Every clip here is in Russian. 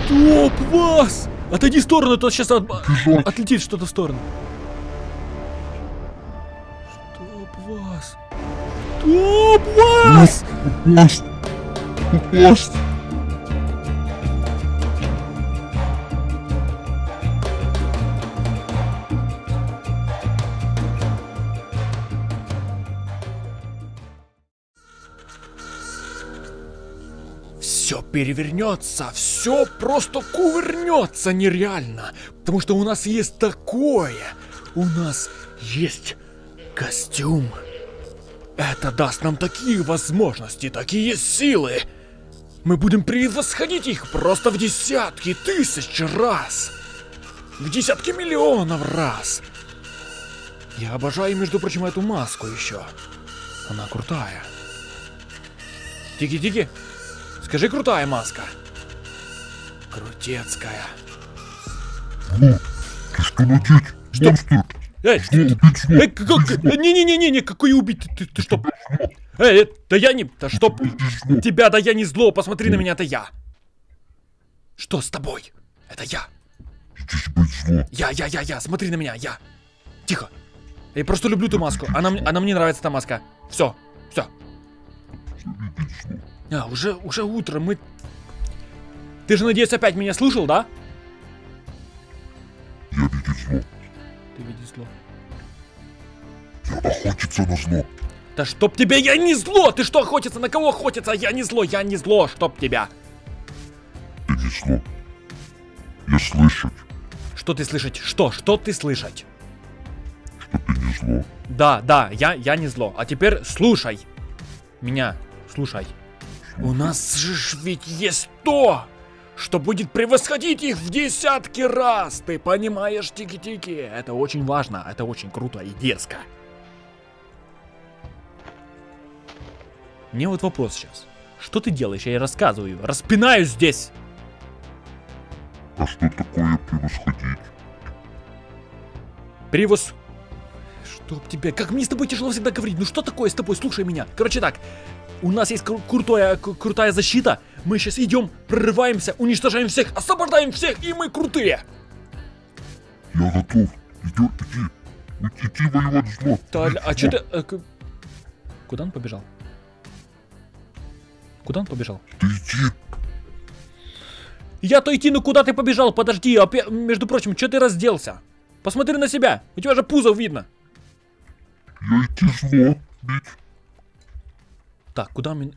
Стоп вас! Отойди в сторону, а то сейчас отлетит что-то в сторону. Стоп вас! Стоп вас! Упасть! Упасть! Все перевернется, все просто кувырнется нереально. Потому что у нас есть такое. У нас есть костюм. Это даст нам такие возможности, такие силы. Мы будем превосходить их просто в десятки тысяч раз. В десятки миллионов раз. Я обожаю, между прочим, эту маску еще. Она крутая. Тики-тики. Скажи, крутая маска. Крутецкая. Зло! Ты что надеть? Что? Монстр! Эй, Зло, убить зло! не-не-не-не, какой убить? Ты что? Эй, да я не... Да что? Зло! Тебя, да я не зло, посмотри на меня, это я. Что с тобой? Это я. Иди быть зло! Я, смотри на меня, я. Тихо. Я просто люблю ту маску, она мне нравится, эта маска. Все. Видеть зло! Уже утро, мы... Ты же, надеюсь, опять меня слушал, да? Я видеть зло! Ты видишь зло. Я охотиться на зло! Да чтоб тебя, я не зло! Ты что, охотиться? На кого охотиться? Я не зло, чтоб тебя. Видеть зло! Я слышать, Что ты слышать? Что ты слышать? что ты не зло! Да, я не зло. А теперь слушай. Меня слушай. У нас же ведь есть то, что будет превосходить их в десятки раз. Ты понимаешь, тики-тики? Это очень важно, это очень круто и дерзко. Мне вот вопрос сейчас. Что ты делаешь? Я рассказываю. Распинаюсь здесь. А что такое превосходить? Чтоб тебя... Как мне с тобой тяжело всегда говорить. Ну что такое с тобой? Слушай меня. Короче так. У нас есть крутая защита. Мы сейчас идем, прорываемся, уничтожаем всех, освобождаем всех, и мы крутые. Я готов! Иди воевать зло! А что ты... Куда он побежал? Куда он побежал? Ты иди! Я-то идти, ну куда ты побежал? Подожди, между прочим, что ты разделся? Посмотри на себя, у тебя же пузо видно. Я идти зло! Бить! Так, куда мы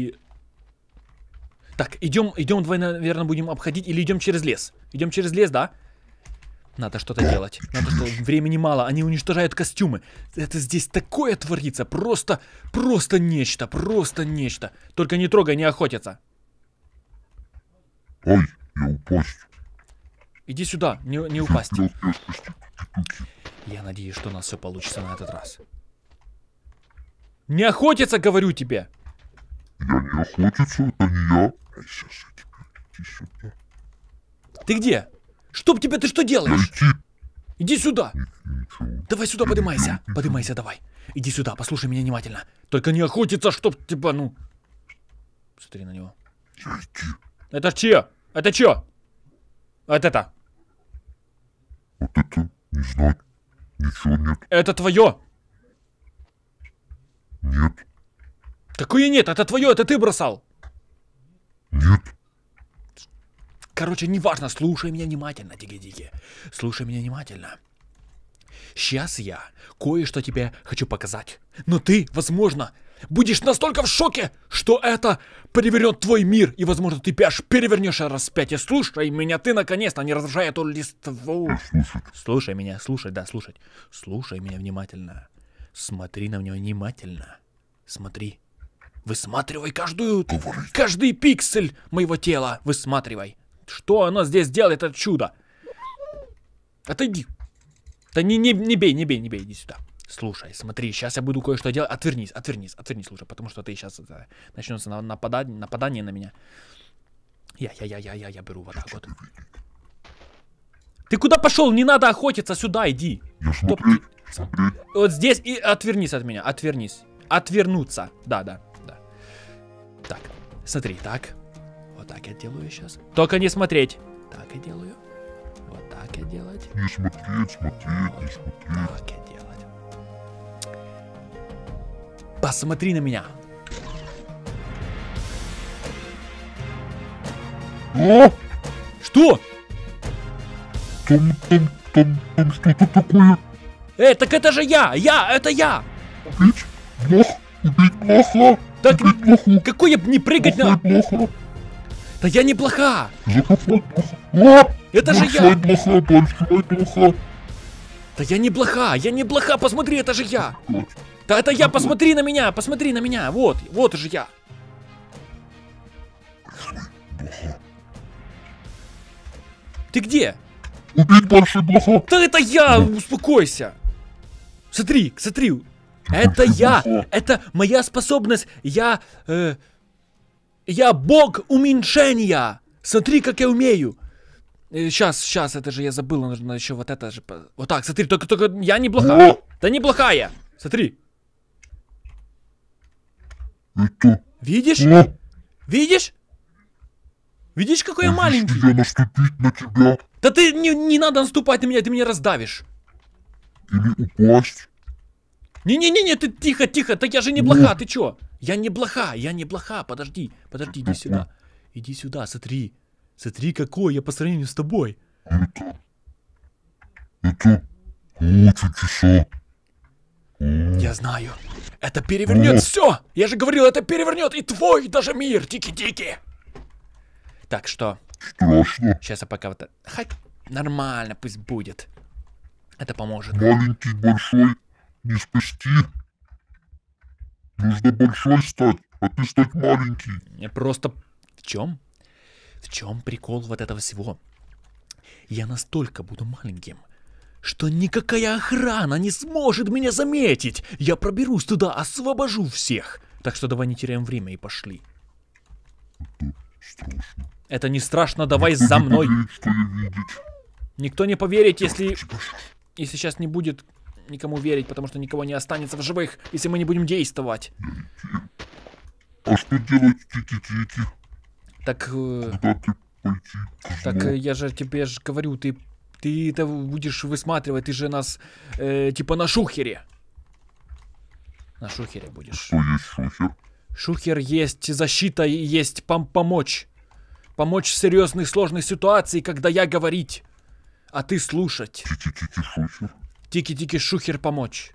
Так, идем двое, наверное, будем обходить, или идем через лес? Идем через лес, да? Надо что-то делать. Надо что... Времени мало, они уничтожают костюмы. Это здесь такое творится, просто нечто, Только не трогай, не охотятся. Ай, я упасть! Иди сюда, не упасть. Я успел спасти туки-туки. Я надеюсь, что у нас все получится на этот раз. Не охотятся, говорю тебе! Я не охотиться, это не я. Сейчас я тебя, иди сюда. Ты где? Чтоб тебе, ты что Я делаешь? идти. Иди сюда! Ничего. Давай сюда поднимайся. Поднимайся давай. Иди сюда, послушай меня внимательно. Только не охотиться, чтоб тебя, ну... Смотри на него. Я идти. Это чье? Это чье? Вот это. Вот это не знать. Ничего нет. Это твое. Нет. Какое нет? Это твое, это ты бросал. Нет. Короче, неважно, слушай меня внимательно, тики-тики. Слушай меня внимательно. Сейчас я кое-что тебе хочу показать. Но ты, возможно, будешь настолько в шоке, что это перевернет твой мир. И, возможно, ты перевернешь распятие. Слушай меня, ты наконец-то, не разрушай эту листву. Слушай меня, слушать. Слушай меня внимательно. Смотри на меня внимательно. Смотри. Высматривай каждый пиксель моего тела. Высматривай. Что оно здесь делает, это чудо? Отойди. Да не бей, иди сюда. Слушай, смотри, сейчас я буду кое-что делать. Отвернись, слушай, потому что ты сейчас начнется нападание на меня. Я беру вот так вот. Ты куда пошел? Не надо охотиться, сюда иди. Я смотреть. Вот здесь и отвернись от меня, отвернись. Отвернуться, да. Так, смотри, так. Вот Так я делаю сейчас. Только не смотреть. Так я делаю. Вот так я делать. Не смотреть, смотреть, не смотреть. Так я делать. Посмотри на меня. А! Что? Там что-то такое. Так это же я! Это я! Убить блоха. Так Убить блоху. какой я не прыгать на... Блоха. Да я не блоха! Закопать блоха. Это же Большой я! блоха. Да я не блоха, посмотри, это же я! Да это я, посмотри на меня, вот же я! Ты где? Убить большой блоха. Да это я, успокойся! Смотри, это я, это моя способность, я бог уменьшения! Смотри, как я умею! Сейчас, это же я забыл, нужно еще вот это же... Вот так, смотри, только я не плохая. Да не плохая! Смотри. Это... Видишь? Видишь? Видишь, какой я маленький? Я наступить на тебя. Да ты не надо наступать на меня, ты меня раздавишь. Или упасть. Не-не-не, ты тихо, так я же не блоха, ты чё? Я не блоха, подожди, иди сюда. Иди сюда, смотри. Смотри, какой я по сравнению с тобой. Это очень часа. Я знаю. Это перевернет все. Я же говорил, это перевернет и твой даже мир, тики-тики. Так что, Страшно. сейчас я пока вот это... Хоть нормально, пусть будет. Это поможет. Маленький, большой не спасти. Нужно большой стать, а ты стать маленький. Мне просто... В чем прикол вот этого всего? Я настолько буду маленьким, что никакая охрана не сможет меня заметить. Я проберусь туда, освобожу всех. Так что давай не теряем время и пошли. Это страшно. Это не страшно, давай за мной. Поверит, что я видеть. Никто не поверит, если сейчас не будет никому верить, потому что никого не останется в живых, если мы не будем действовать. А что делать, тики-тики? Так, Куда ты пойти? так я же тебе говорю, ты это будешь высматривать, ты же нас типа на шухере. На шухере будешь. Что есть шухер? Шухер есть защита и есть помочь. Помочь в серьезных сложных ситуациях, когда я говорить, а ты слушать. Тики-тики шухер? Тики-тики шухер помочь.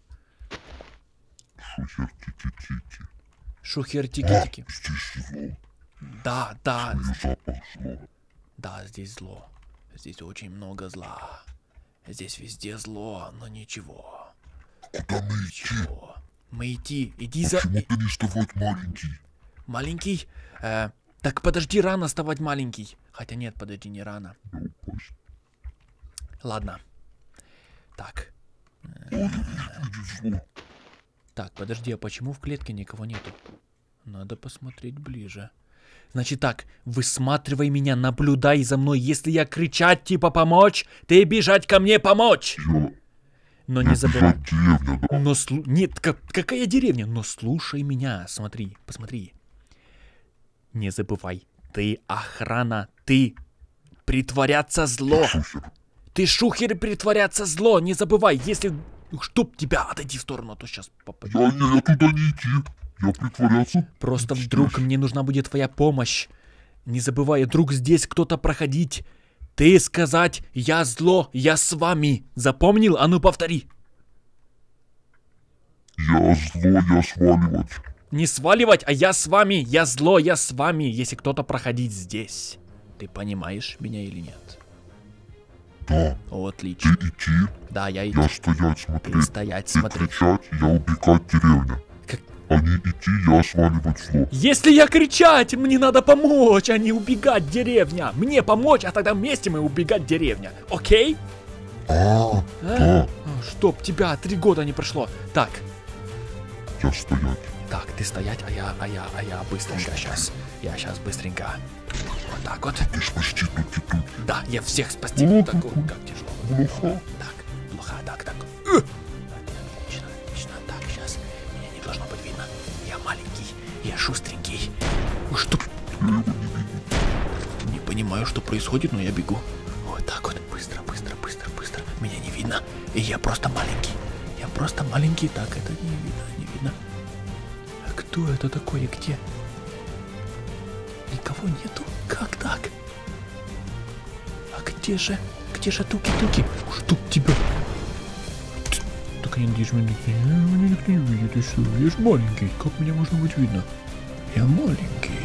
Шухер, тики-тики. Шухер тики-тики. Здесь зло. Да, Запах зло. да, здесь зло. Здесь очень много зла. Здесь везде зло, но ничего. Куда мы идти? Ничего. Мы иди за... Почему ты не вставать маленький? Маленький? Так подожди, рано вставать маленький. Хотя нет, подожди, не рано. Я упасть. Ладно. Так. Видит зло. Так, подожди, а почему в клетке никого нету? Надо посмотреть ближе. Значит так, высматривай меня, наблюдай за мной. Если я кричать типа помочь, ты бежать ко мне помочь. Но не забывай. Деревня, да? Но нет, какая деревня? Но слушай меня, смотри, посмотри. Не забывай, ты охрана, ты притворяться зло. Шухер. Ты шухер притворяться зло, не забывай, если... Чтоб тебя, отойди в сторону, а то сейчас попадешь. Я туда не идти. Я притворяться. Просто вдруг мне нужна будет твоя помощь. Не забывай, вдруг здесь кто-то проходить. Ты сказать, я зло, я с вами. Запомнил? А ну повтори. Я зло, я сваливать. Не сваливать, а я с вами. Я зло, я с вами. Если кто-то проходить здесь. Ты понимаешь меня или нет? Да. О, Ты отлично. идти, Да, я иди. я стоять, Ты смотреть. стоять, Ты смотри. кричать, я убегать деревня. Как- А не идти, я сваливать зло. Если я кричать, мне надо помочь, а не убегать деревня. Мне помочь, а тогда вместе мы убегать деревня. Окей? Да. Чтоб тебя 3 года не прошло. Так, Я стоять. так, ты стоять, а я быстренько сейчас. Я сейчас быстренько. Вот так вот. Ты спасти тут. Да, я всех спасти. Так, о, как тяжело. Плохо. Так, плохо, так. Отлично. Так, сейчас. Меня не должно быть видно. Я маленький, я шустренький. Что? Я его не видел. понимаю, что происходит, но я бегу. Вот так вот, быстро. Меня не видно. И я просто маленький. Так, это не видно. А кто это такое? Где? Никого нету. Как так? А где же туки-туки? Чтоб тебя... Так я надеюсь, меня никто не видит. И что? Я ж маленький. Как меня можно быть видно? Я маленький.